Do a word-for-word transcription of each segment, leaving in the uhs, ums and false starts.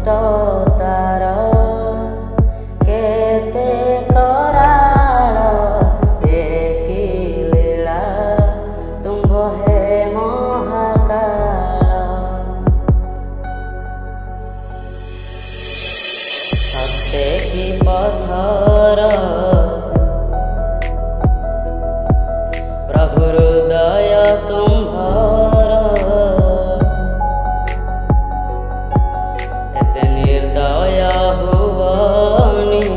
तार केते कराल एकी लीला तुम्भ हे महाकाल। सत्य की पथर प्रभु हृदय तुम्भर एते निर्दय हुवनी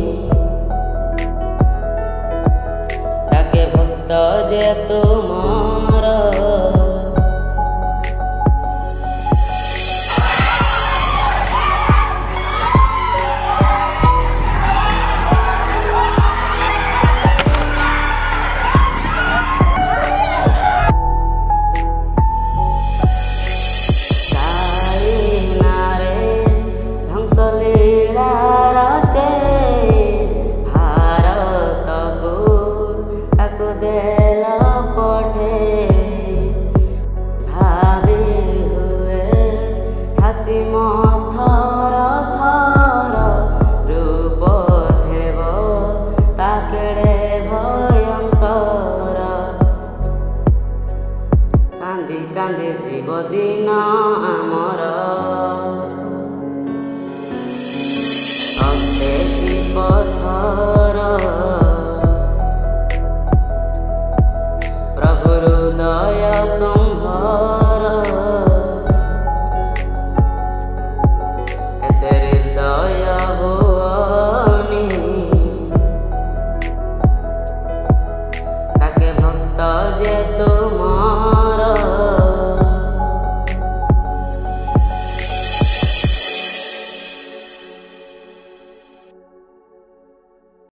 डाके भक्त जे तुमार। देला पठे भावी हुए छाती मथर थर रूप हेब ताकेड़े भयंकर। कांदी कांदी जीव दिन आमर सत्य की पथर प्रभु हृदय तुम्भर एते हृदय हुवनी ताके भक्त जे तुम।